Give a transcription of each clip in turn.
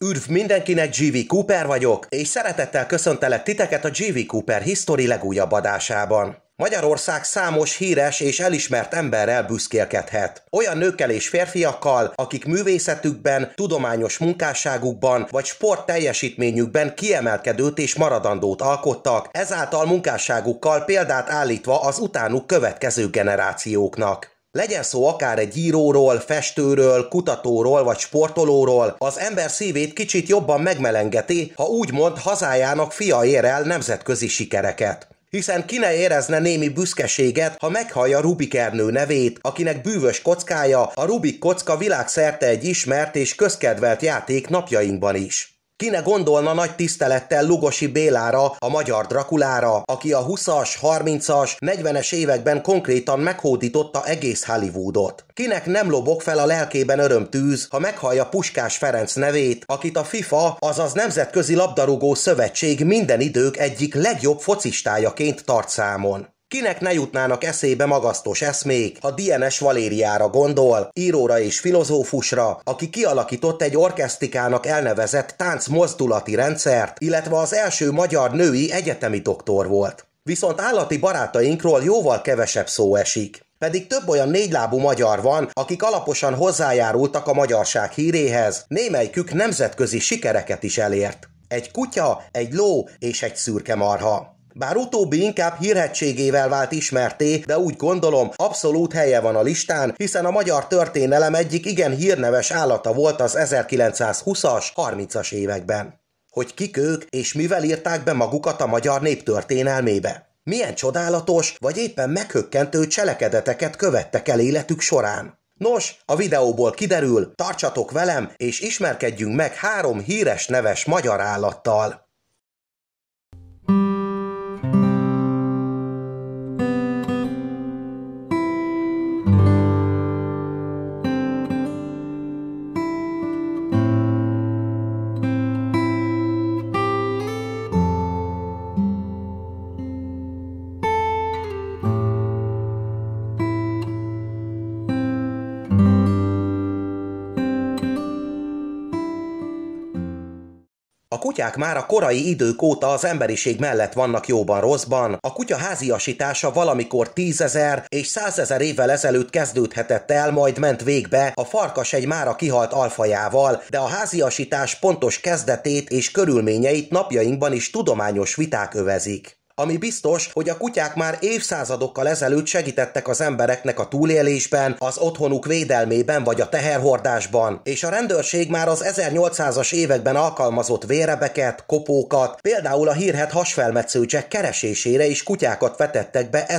Üdv mindenkinek, GV Cooper vagyok, és szeretettel köszöntelek titeket a GV Cooper History legújabb adásában. Magyarország számos híres és elismert emberrel büszkélkedhet. Olyan nőkkel és férfiakkal, akik művészetükben, tudományos munkásságukban vagy sport teljesítményükben kiemelkedőt és maradandót alkottak, ezáltal munkásságukkal példát állítva az utánuk következő generációknak. Legyen szó akár egy íróról, festőről, kutatóról vagy sportolóról, az ember szívét kicsit jobban megmelengeti, ha úgymond hazájának fia ér el nemzetközi sikereket. Hiszen ki ne érezne némi büszkeséget, ha meghallja Rubik Ernő nevét, akinek bűvös kockája, a Rubik kocka világszerte egy ismert és közkedvelt játék napjainkban is. Ki ne gondolna nagy tisztelettel Lugosi Bélára, a magyar Drakulára, aki a 20-as, 30-as, 40-es években konkrétan meghódította egész Hollywoodot. Kinek nem lobog fel a lelkében örömtűz, ha meghallja Puskás Ferenc nevét, akit a FIFA, azaz Nemzetközi Labdarúgó Szövetség minden idők egyik legjobb focistájaként tart számon. Kinek ne jutnának eszébe magasztos eszmék, ha Dienes Valériára gondol, íróra és filozófusra, aki kialakított egy orkesztikának elnevezett táncmozdulati rendszert, illetve az első magyar női egyetemi doktor volt. Viszont állati barátainkról jóval kevesebb szó esik. Pedig több olyan négylábú magyar van, akik alaposan hozzájárultak a magyarság híréhez, némelyikük nemzetközi sikereket is elért. Egy kutya, egy ló és egy szürke marha. Bár utóbbi inkább hírhedtségével vált ismertté, de úgy gondolom, abszolút helye van a listán, hiszen a magyar történelem egyik igen hírneves állata volt az 1920-as, 30-as években. Hogy kik ők, és mivel írták be magukat a magyar nép történelmébe? Milyen csodálatos, vagy éppen meghökkentő cselekedeteket követtek el életük során? Nos, a videóból kiderül, tartsatok velem, és ismerkedjünk meg 3 híres neves magyar állattal. A kutyák már a korai idők óta az emberiség mellett vannak jóban rosszban. A kutya háziasítása valamikor 10 000 és 100 000 évvel ezelőtt kezdődhetett el, majd ment végbe a farkas egy mára kihalt alfajával, de a háziasítás pontos kezdetét és körülményeit napjainkban is tudományos viták övezik. Ami biztos, hogy a kutyák már évszázadokkal ezelőtt segítettek az embereknek a túlélésben, az otthonuk védelmében vagy a teherhordásban, és a rendőrség már az 1800-as években alkalmazott vérebeket, kopókat, például a hírhedt hasfelmetsző Jack keresésére is kutyákat vetettek be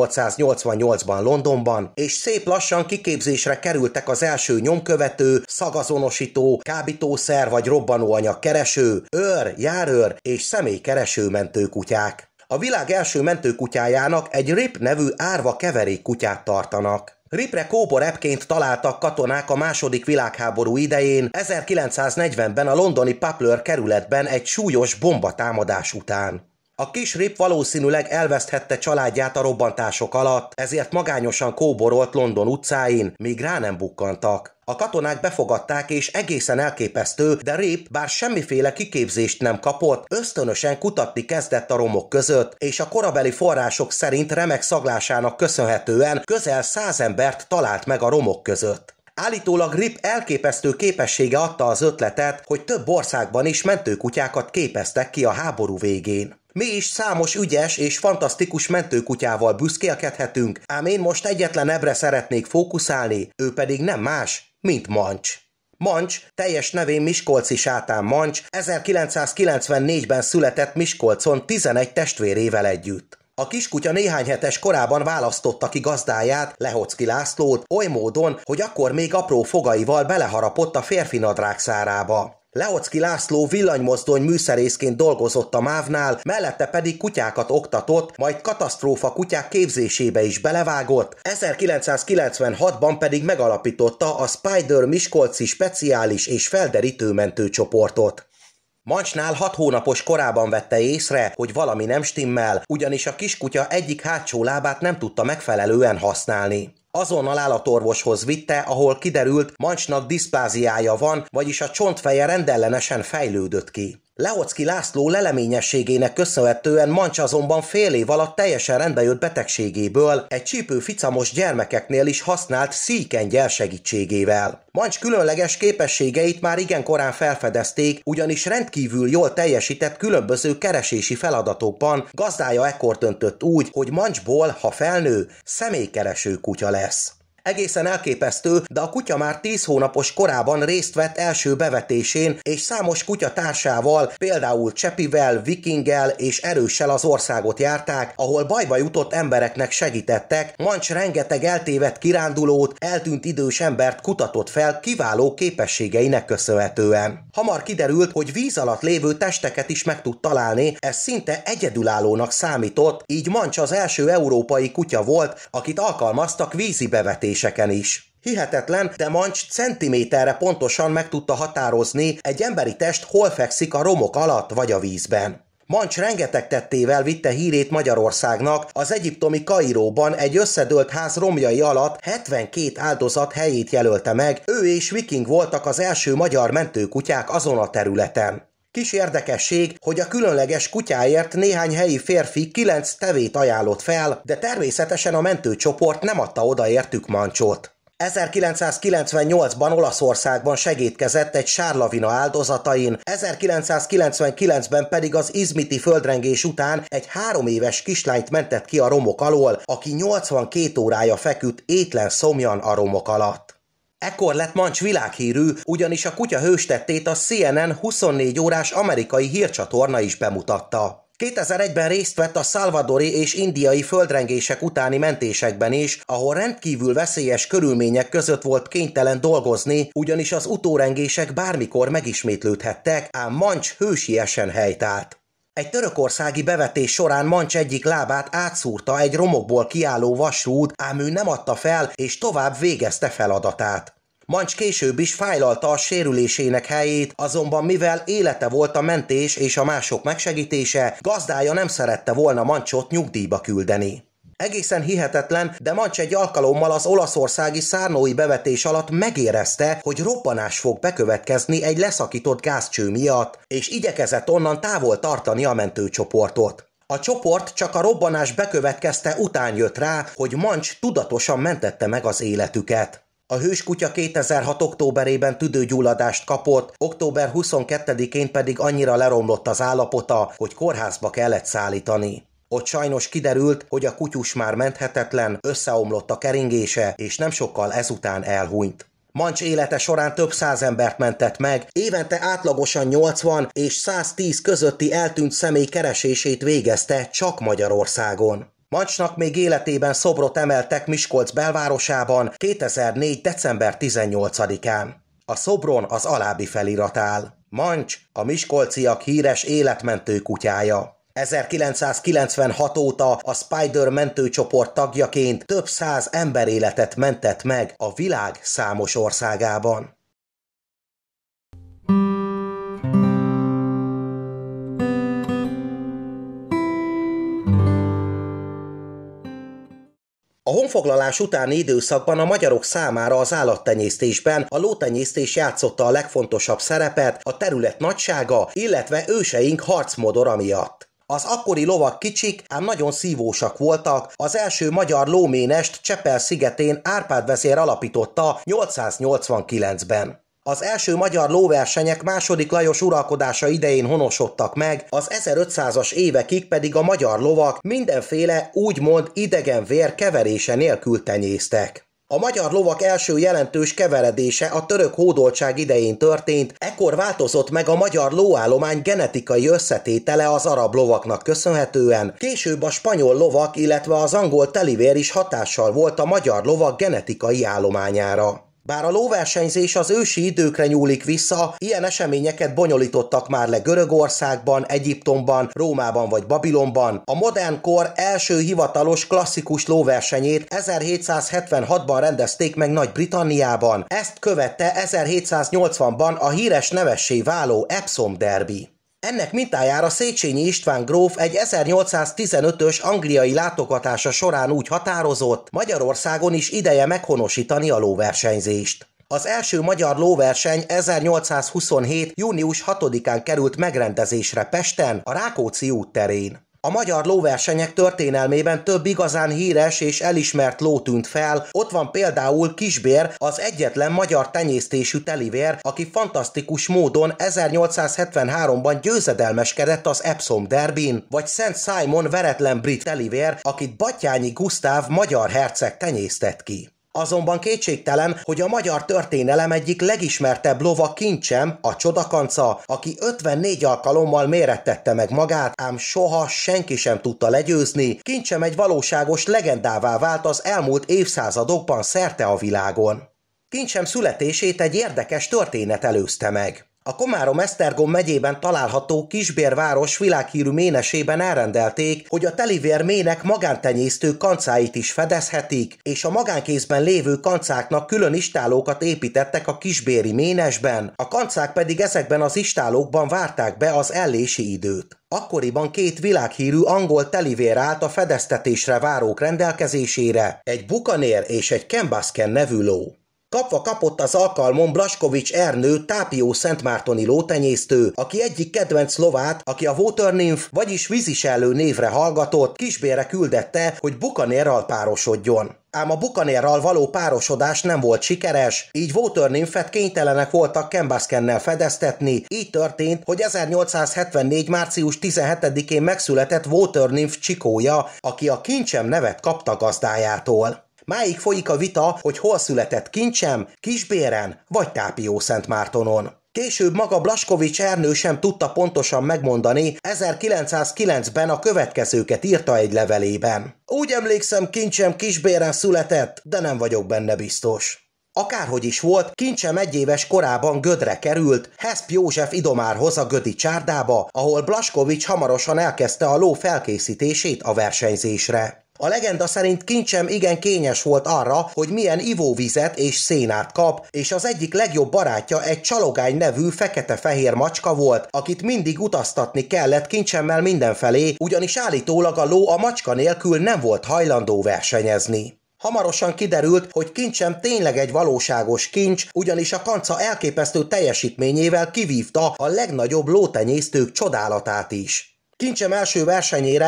1888-ban Londonban, és szép lassan kiképzésre kerültek az első nyomkövető, szagazonosító, kábítószer vagy robbanóanyag kereső, őr, járőr és személykereső mentőkutyák. A világ első mentőkutyájának egy Rip nevű árva keverékkutyát tartanak. Ripre kóbor-epként találtak katonák a II. Világháború idején, 1940-ben a londoni Poplar kerületben egy súlyos bombatámadás után. A kis Rip valószínűleg elveszthette családját a robbantások alatt, ezért magányosan kóborolt London utcáin, míg rá nem bukkantak. A katonák befogadták, és egészen elképesztő, de Rip, bár semmiféle kiképzést nem kapott, ösztönösen kutatni kezdett a romok között, és a korabeli források szerint remek szaglásának köszönhetően közel 100 embert talált meg a romok között. Állítólag Rip elképesztő képessége adta az ötletet, hogy több országban is mentőkutyákat képeztek ki a háború végén. Mi is számos ügyes és fantasztikus mentőkutyával büszkélkedhetünk, ám én most egyetlen ebbre szeretnék fókuszálni, ő pedig nem más, mint Mancs. Mancs, teljes nevén Miskolci Sátán Mancs, 1994-ben született Miskolcon 11 testvérével együtt. A kiskutya néhány hetes korában választotta ki gazdáját, Lehocki Lászlót, oly módon, hogy akkor még apró fogaival beleharapott a férfi nadrág szárába. Lehocki László villanymozdony műszerészként dolgozott a MÁV-nál, mellette pedig kutyákat oktatott, majd katasztrófa kutyák képzésébe is belevágott, 1996-ban pedig megalapította a Spider Miskolci speciális és felderítő mentőcsoportot. Mancsnál 6 hónapos korában vette észre, hogy valami nem stimmel, ugyanis a kiskutya egyik hátsó lábát nem tudta megfelelően használni. Azonnal állatorvoshoz vitte, ahol kiderült, Mancsnak diszpláziája van, vagyis a csontfeje rendellenesen fejlődött ki. Lehoczky László leleményességének köszönhetően Mancs azonban fél év alatt teljesen rendbe jött betegségéből, egy csípőficamos gyermekeknél is használt szíjkengyel segítségével. Mancs különleges képességeit már igen korán felfedezték, ugyanis rendkívül jól teljesített különböző keresési feladatokban, gazdája ekkor döntött úgy, hogy Mancsból, ha felnő, személykereső kutya lesz. Egészen elképesztő, de a kutya már 10 hónapos korában részt vett első bevetésén, és számos kutya társával, például Csepivel, Vikinggel és Erőssel az országot járták, ahol bajba jutott embereknek segítettek. Mancs rengeteg eltévedt kirándulót, eltűnt idős embert kutatott fel kiváló képességeinek köszönhetően. Hamar kiderült, hogy víz alatt lévő testeket is meg tud találni, ez szinte egyedülállónak számított, így Mancs az első európai kutya volt, akit alkalmaztak vízi bevetésre is. Hihetetlen, de Mancs centiméterre pontosan meg tudta határozni, egy emberi test hol fekszik a romok alatt vagy a vízben. Mancs rengeteg tettével vitte hírét Magyarországnak, az egyiptomi Kairóban egy összedőlt ház romjai alatt 72 áldozat helyét jelölte meg, ő és Viking voltak az első magyar mentőkutyák azon a területen. Kis érdekesség, hogy a különleges kutyáért néhány helyi férfi 9 tevét ajánlott fel, de természetesen a mentőcsoport nem adta oda értük Mancsot. 1998-ban Olaszországban segédkezett egy sárlavina áldozatain, 1999-ben pedig az izmiti földrengés után egy 3 éves kislányt mentett ki a romok alól, aki 82 órája feküdt étlen szomjan a romok alatt. Ekkor lett Mancs világhírű, ugyanis a kutya hőstettét a CNN 24 órás amerikai hírcsatorna is bemutatta. 2001-ben részt vett a szalvadori és indiai földrengések utáni mentésekben is, ahol rendkívül veszélyes körülmények között volt kénytelen dolgozni, ugyanis az utórengések bármikor megismétlődhettek, ám Mancs hősiesen helytált. Egy törökországi bevetés során Mancs egyik lábát átszúrta egy romokból kiálló vasrúd, ám ő nem adta fel, és tovább végezte feladatát. Mancs később is fájlalta a sérülésének helyét, azonban mivel élete volt a mentés és a mások megsegítése, gazdája nem szerette volna Mancsot nyugdíjba küldeni. Egészen hihetetlen, de Mancs egy alkalommal az olaszországi szárnói bevetés alatt megérezte, hogy robbanás fog bekövetkezni egy leszakított gázcső miatt, és igyekezett onnan távol tartani a mentőcsoportot. A csoport csak a robbanás bekövetkezte után jött rá, hogy Mancs tudatosan mentette meg az életüket. A hőskutya 2006. októberében tüdőgyulladást kapott, október 22-én pedig annyira leromlott az állapota, hogy kórházba kellett szállítani. Ott sajnos kiderült, hogy a kutyus már menthetetlen, összeomlott a keringése, és nem sokkal ezután elhunyt. Mancs élete során több száz embert mentett meg, évente átlagosan 80 és 110 közötti eltűnt személy keresését végezte csak Magyarországon. Mancsnak még életében szobrot emeltek Miskolc belvárosában 2004. december 18-án. A szobron az alábbi felirat áll: Mancs, a miskolciak híres életmentő kutyája. 1996 óta a Spider mentőcsoport tagjaként több száz emberéletet mentett meg a világ számos országában. A honfoglalás utáni időszakban a magyarok számára az állattenyésztésben a lótenyésztés játszotta a legfontosabb szerepet a terület nagysága, illetve őseink harcmodora miatt. Az akkori lovak kicsik, ám nagyon szívósak voltak, az első magyar lóménest Csepel-szigetén Árpád vezér alapította 889-ben. Az első magyar lóversenyek II. Lajos uralkodása idején honosodtak meg, az 1500-as évekig pedig a magyar lovak mindenféle úgymond idegen vér keverése nélkül tenyésztek. A magyar lovak első jelentős keveredése a török hódoltság idején történt, ekkor változott meg a magyar lóállomány genetikai összetétele az arab lovaknak köszönhetően, később a spanyol lovak, illetve az angol telivér is hatással volt a magyar lovak genetikai állományára. Bár a lóversenyzés az ősi időkre nyúlik vissza, ilyen eseményeket bonyolítottak már le Görögországban, Egyiptomban, Rómában vagy Babilonban. A modern kor első hivatalos klasszikus lóversenyét 1776-ban rendezték meg Nagy-Britanniában, ezt követte 1780-ban a híres nevessé váló Epsom Derby. Ennek mintájára Széchenyi István gróf egy 1815-ös angliai látogatása során úgy határozott, Magyarországon is ideje meghonosítani a lóversenyzést. Az első magyar lóverseny 1827. június 6-án került megrendezésre Pesten, a Rákóczi útterén. A magyar lóversenyek történelmében több igazán híres és elismert ló tűnt fel, ott van például Kisbér, az egyetlen magyar tenyésztésű telivér, aki fantasztikus módon 1873-ban győzedelmeskedett az Epsom Derbyn, vagy Szent Simon veretlen brit telivér, akit Batthyány Gusztáv magyar herceg tenyésztett ki. Azonban kétségtelen, hogy a magyar történelem egyik legismertebb lova Kincsem, a Csodakanca, aki 54 alkalommal mérettette meg magát, ám soha senki sem tudta legyőzni. Kincsem egy valóságos legendává vált az elmúlt évszázadokban szerte a világon. Kincsem születését egy érdekes történet előzte meg. A Komárom-Esztergom megyében található Kisbér város világhírű ménesében elrendelték, hogy a telivér mének magántenyésztő kancáit is fedezhetik, és a magánkézben lévő kancáknak külön istálókat építettek a kisbéri ménesben, a kancák pedig ezekben az istálókban várták be az ellési időt. Akkoriban két világhírű angol telivér állt a fedeztetésre várók rendelkezésére, egy Buccaneer és egy Cambuscan nevű ló. Kapva kapott az alkalmon Blaskovics Ernő tápió-szentmártoni lótenyésztő, aki egyik kedvenc lovát, aki a Water Nymph, vagyis vízisellő névre hallgatott, Kisbérre küldette, hogy Buccaneerral párosodjon. Ám a Buccaneerral való párosodás nem volt sikeres, így Water Nymphet kénytelenek voltak Cambuscannel fedeztetni, így történt, hogy 1874. március 17-én megszületett Water Nymph csikója, aki a Kincsem nevet kapta gazdájától. Máig folyik a vita, hogy hol született Kincsem, Kisbéren vagy Tápió-Szentmártonon. Később maga Blaskovics Ernő sem tudta pontosan megmondani, 1909-ben a következőket írta egy levelében. Úgy emlékszem, Kincsem Kisbéren született, de nem vagyok benne biztos. Akárhogy is volt, Kincsem egyéves korában Gödre került, Heszp József idomárhoz a gödi csárdába, ahol Blaskovics hamarosan elkezdte a ló felkészítését a versenyzésre. A legenda szerint Kincsem igen kényes volt arra, hogy milyen ivóvizet és szénát kap, és az egyik legjobb barátja egy Csalogány nevű fekete-fehér macska volt, akit mindig utaztatni kellett Kincsemmel mindenfelé, ugyanis állítólag a ló a macska nélkül nem volt hajlandó versenyezni. Hamarosan kiderült, hogy Kincsem tényleg egy valóságos kincs, ugyanis a kanca elképesztő teljesítményével kivívta a legnagyobb lótenyésztők csodálatát is. Kincsem első versenyére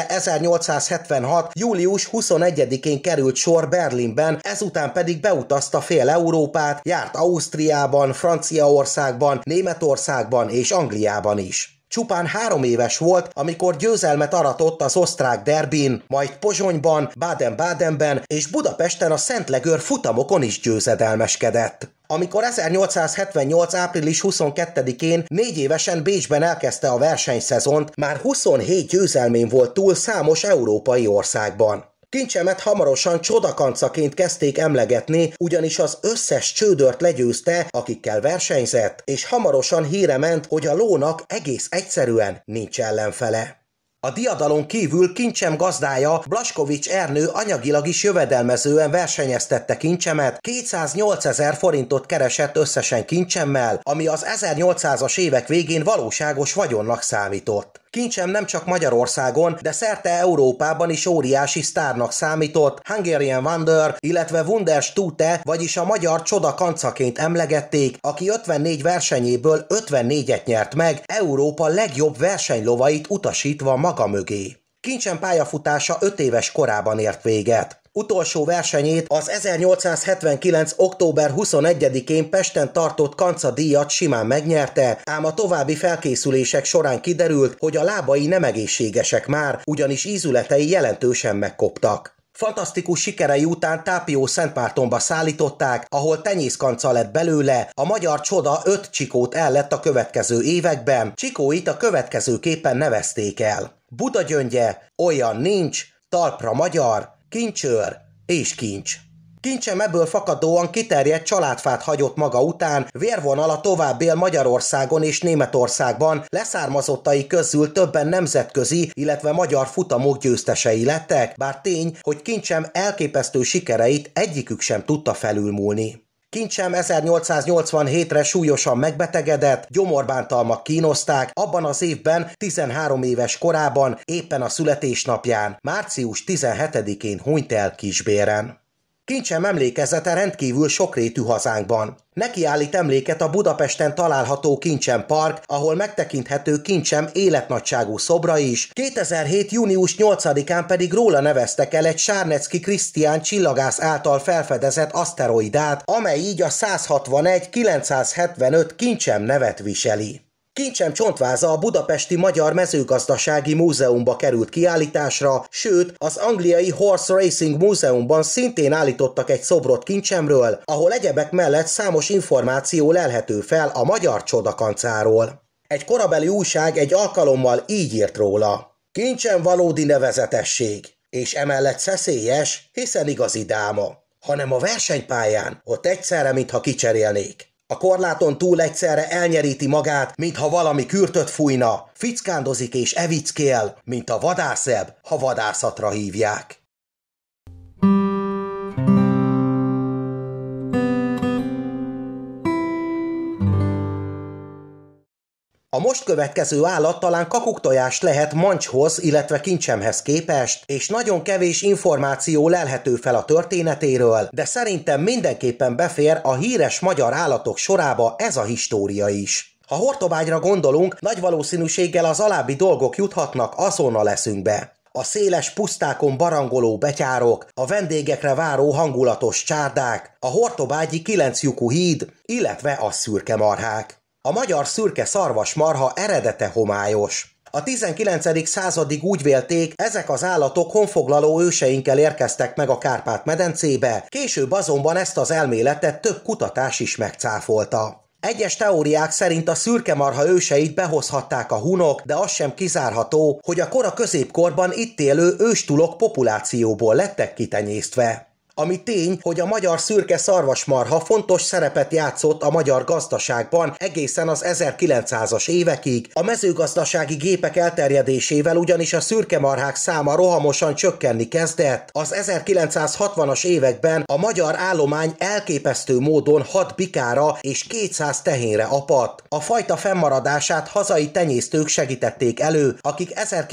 1876. július 21-én került sor Berlinben, ezután pedig beutazta fél Európát, járt Ausztriában, Franciaországban, Németországban és Angliában is. Csupán 3 éves volt, amikor győzelmet aratott az osztrák Derbyn, majd Pozsonyban, Baden-Badenben és Budapesten a Szentlegőr futamokon is győzedelmeskedett. Amikor 1878. április 22-én 4 évesen Bécsben elkezdte a versenyszezont, már 27 győzelmén volt túl számos európai országban. Kincsemet hamarosan csodakancaként kezdték emlegetni, ugyanis az összes csődört legyőzte, akikkel versenyzett, és hamarosan híre ment, hogy a lónak egész egyszerűen nincs ellenfele. A diadalon kívül Kincsem gazdája, Blaskovics Ernő anyagilag is jövedelmezően versenyeztette Kincsemet, 208 000 forintot keresett összesen Kincsemmel, ami az 1800-as évek végén valóságos vagyonnak számított. Kincsem nem csak Magyarországon, de szerte Európában is óriási sztárnak számított, Hungarian Wonder, illetve Wunderstute, vagyis a magyar csoda kancaként emlegették, aki 54 versenyéből 54-et nyert meg, Európa legjobb versenylovait utasítva maga mögé. Kincsem pályafutása 5 éves korában ért véget. Utolsó versenyét az 1879. október 21-én Pesten tartott Kanca díjat simán megnyerte, ám a további felkészülések során kiderült, hogy a lábai nem egészségesek már, ugyanis ízületei jelentősen megkoptak. Fantasztikus sikerei után Tápió-Szentmártonba szállították, ahol tenyészkanca lett belőle, a magyar csoda 5 csikót ellett a következő években, csikóit a következőképpen nevezték el. Budagyöngye, olyan nincs, talpra magyar, kincsőr és kincs. Kincsem ebből fakadóan kiterjedt családfát hagyott maga után, vérvonala tovább él Magyarországon és Németországban, leszármazottai közül többen nemzetközi, illetve magyar futamok győztesei lettek, bár tény, hogy Kincsem elképesztő sikereit egyikük sem tudta felülmúlni. Kincsem 1887-re súlyosan megbetegedett, gyomorbántalmak kínozták, abban az évben 13 éves korában, éppen a születésnapján, március 17-én hunyt el Kisbéren. Kincsem emlékezete rendkívül sokrétű hazánkban. Neki állít emléket a Budapesten található Kincsem Park, ahol megtekinthető Kincsem életnagyságú szobra is, 2007. június 8-án pedig róla neveztek el egy Sárnecki Krisztián csillagász által felfedezett aszteroidát, amely így a 161-975 Kincsem nevet viseli. Kincsem csontváza a Budapesti Magyar Mezőgazdasági Múzeumba került kiállításra, sőt, az angliai Horse Racing Múzeumban szintén állítottak egy szobrot Kincsemről, ahol egyebek mellett számos információ lelhető fel a magyar csodakancáról. Egy korabeli újság egy alkalommal így írt róla: Kincsem valódi nevezetesség, és emellett szeszélyes, hiszen igazi dáma. Hanem a versenypályán ott egyszerre, mintha kicserélnék. A korláton túl egyszerre elnyeríti magát, mintha valami kürtöt fújna, fickándozik és evickél, mint a vadászebb, ha vadászatra hívják. A most következő állat talán kakuktojás lehet Mancshoz, illetve Kincsemhez képest, és nagyon kevés információ lelhető fel a történetéről, de szerintem mindenképpen befér a híres magyar állatok sorába ez a história is. Ha Hortobágyra gondolunk, nagy valószínűséggel az alábbi dolgok juthatnak azonnal eszünkbe. A széles pusztákon barangoló betyárok, a vendégekre váró hangulatos csárdák, a hortobágyi 9 lyukú híd, illetve a szürkemarhák. A magyar szürke szarvasmarha eredete homályos. A 19. századig úgy vélték, ezek az állatok honfoglaló őseinkkel érkeztek meg a Kárpát-medencébe, később azonban ezt az elméletet több kutatás is megcáfolta. Egyes teóriák szerint a szürkemarha őseit behozhatták a hunok, de az sem kizárható, hogy a kora középkorban itt élő őstulok populációból lettek kitenyésztve. Ami tény, hogy a magyar szürke szarvasmarha fontos szerepet játszott a magyar gazdaságban egészen az 1900-as évekig, a mezőgazdasági gépek elterjedésével ugyanis a szürkemarhák száma rohamosan csökkenni kezdett, az 1960-as években a magyar állomány elképesztő módon 6 bikára és 200 tehénre apadt. A fajta fennmaradását hazai tenyésztők segítették elő, akik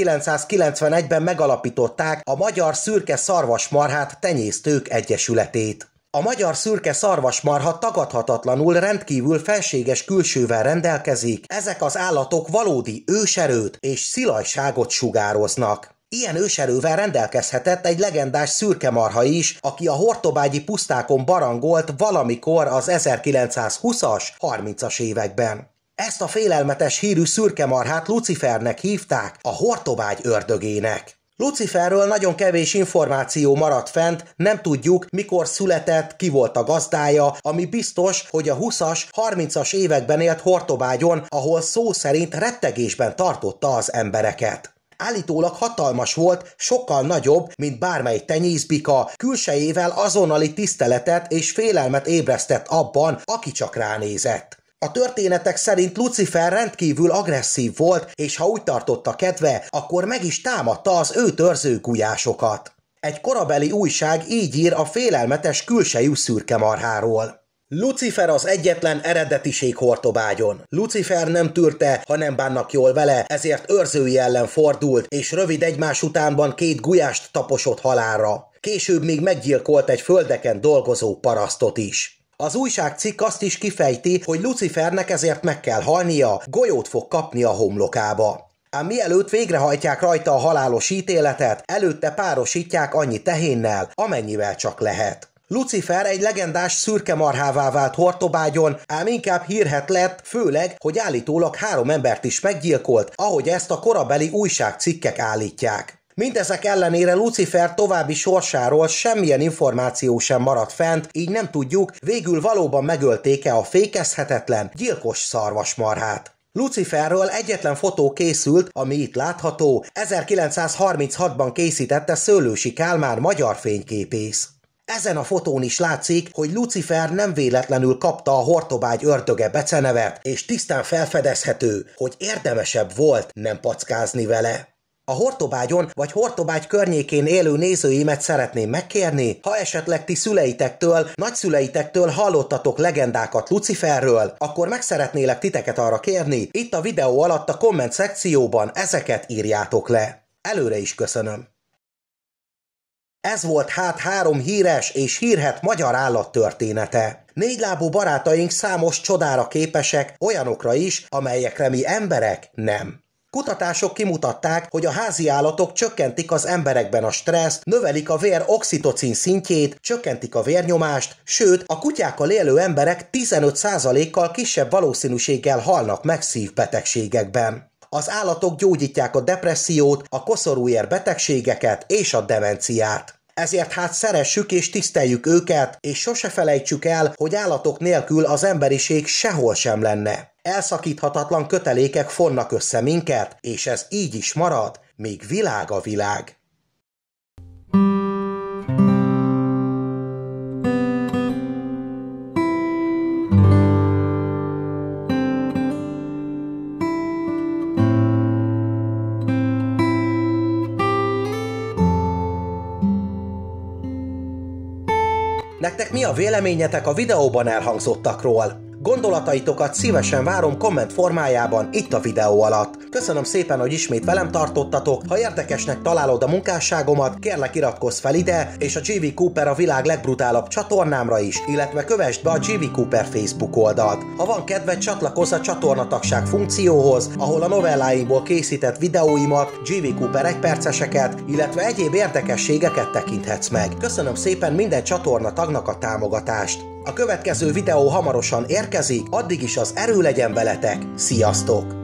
1991-ben megalapították a Magyar Szürke Szarvasmarhát Tenyésztők Egyesületét. A magyar szürke szarvasmarha tagadhatatlanul rendkívül felséges külsővel rendelkezik, ezek az állatok valódi őserőt és szilajságot sugároznak. Ilyen őserővel rendelkezhetett egy legendás szürkemarha is, aki a hortobágyi pusztákon barangolt valamikor az 1920-as, 30-as években. Ezt a félelmetes hírű szürkemarhát Lucifernek hívták, a Hortobágy ördögének. Luciferről nagyon kevés információ maradt fent, nem tudjuk, mikor született, ki volt a gazdája, ami biztos, hogy a 20-as, 30-as években élt Hortobágyon, ahol szó szerint rettegésben tartotta az embereket. Állítólag hatalmas volt, sokkal nagyobb, mint bármely tenyészbika, külsejével azonnali tiszteletet és félelmet ébresztett abban, aki csak ránézett. A történetek szerint Lucifer rendkívül agresszív volt, és ha úgy tartotta kedve, akkor meg is támadta az őt őrző gulyásokat. Egy korabeli újság így ír a félelmetes külsejű szürkemarháról. Lucifer az egyetlen eredetiség Hortobágyon. Lucifer nem tűrte, ha nem bánnak jól vele, ezért őrzői ellen fordult, és rövid egymás utánban 2 gulyást taposott halálra. Később még meggyilkolt egy földeken dolgozó parasztot is. Az újságcikk azt is kifejti, hogy Lucifernek ezért meg kell halnia, golyót fog kapni a homlokába. Ám mielőtt végrehajtják rajta a halálos ítéletet, előtte párosítják annyi tehénnel, amennyivel csak lehet. Lucifer egy legendás szürkemarhává vált Hortobágyon, ám inkább hírhedt lett, főleg, hogy állítólag 3 embert is meggyilkolt, ahogy ezt a korabeli újságcikkek állítják. Mindezek ellenére Lucifer további sorsáról semmilyen információ sem maradt fent, így nem tudjuk, végül valóban megölték-e a fékezhetetlen, gyilkos szarvasmarhát. Luciferről egyetlen fotó készült, ami itt látható, 1936-ban készítette Szőlősi Kálmán magyar fényképész. Ezen a fotón is látszik, hogy Lucifer nem véletlenül kapta a Hortobágy ördöge becenevet, és tisztán felfedezhető, hogy érdemesebb volt nem packázni vele. A Hortobágyon vagy Hortobágy környékén élő nézőimet szeretném megkérni, ha esetleg ti szüleitektől, nagyszüleitektől hallottatok legendákat Luciferről, akkor meg szeretnélek titeket arra kérni, itt a videó alatt a komment szekcióban ezeket írjátok le. Előre is köszönöm. Ez volt hát 3 híres és hírhedt magyar állat története. Négylábú barátaink számos csodára képesek, olyanokra is, amelyekre mi emberek nem. Kutatások kimutatták, hogy a házi állatok csökkentik az emberekben a stresszt, növelik a vér oxitocin szintjét, csökkentik a vérnyomást, sőt, a kutyákkal élő emberek 15%-kal kisebb valószínűséggel halnak meg szívbetegségekben. Az állatok gyógyítják a depressziót, a koszorúér betegségeket és a demenciát. Ezért hát szeressük és tiszteljük őket, és sose felejtsük el, hogy állatok nélkül az emberiség sehol sem lenne. Elszakíthatatlan kötelékek fonnak össze minket, és ez így is marad, míg világ a világ. Nektek mi a véleményetek a videóban elhangzottakról? Gondolataitokat szívesen várom komment formájában itt a videó alatt. Köszönöm szépen, hogy ismét velem tartottatok, ha érdekesnek találod a munkásságomat, kérlek iratkozz fel ide, és a GV Cooper a világ legbrutálabb csatornámra is, illetve kövessd be a GV Cooper Facebook oldalt. Ha van kedved, csatlakozz a csatornatagság funkcióhoz, ahol a novelláimból készített videóimat, GV Cooper 1 perceseket, illetve egyéb érdekességeket tekinthetsz meg. Köszönöm szépen minden csatornatagnak a támogatást. A következő videó hamarosan érkezik, addig is az erő legyen veletek, sziasztok!